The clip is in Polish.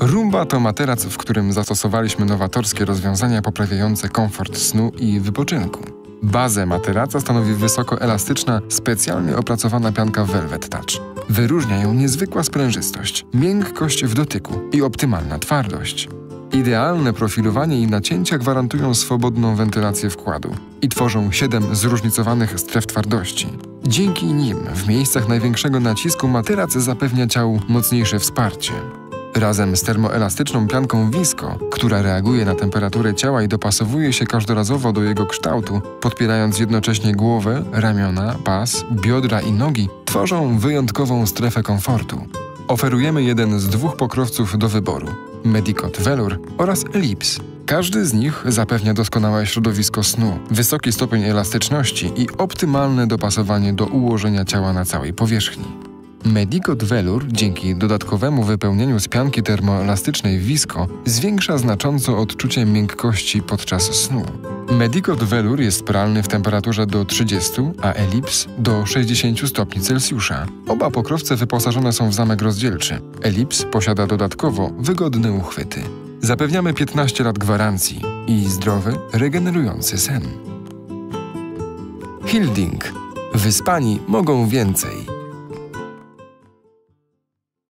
Roomba to materac, w którym zastosowaliśmy nowatorskie rozwiązania poprawiające komfort snu i wypoczynku. Bazę materaca stanowi wysoko elastyczna, specjalnie opracowana pianka Velvet Touch. Wyróżnia ją niezwykła sprężystość, miękkość w dotyku i optymalna twardość. Idealne profilowanie i nacięcia gwarantują swobodną wentylację wkładu i tworzą 7 zróżnicowanych stref twardości. Dzięki nim w miejscach największego nacisku materac zapewnia ciału mocniejsze wsparcie. Razem z termoelastyczną pianką Visco, która reaguje na temperaturę ciała i dopasowuje się każdorazowo do jego kształtu, podpierając jednocześnie głowę, ramiona, pas, biodra i nogi, tworzą wyjątkową strefę komfortu. Oferujemy jeden z 2 pokrowców do wyboru – Medicot Velour oraz Ellipse. Każdy z nich zapewnia doskonałe środowisko snu, wysoki stopień elastyczności i optymalne dopasowanie do ułożenia ciała na całej powierzchni. Medicot Velour dzięki dodatkowemu wypełnieniu z pianki termoelastycznej Visco zwiększa znacząco odczucie miękkości podczas snu. Medicot Velour jest pralny w temperaturze do 30, a Ellipse do 60 stopni Celsjusza. Oba pokrowce wyposażone są w zamek rozdzielczy. Ellipse posiada dodatkowo wygodne uchwyty. Zapewniamy 15 lat gwarancji i zdrowy, regenerujący sen. Hilding. Wyspani mogą więcej.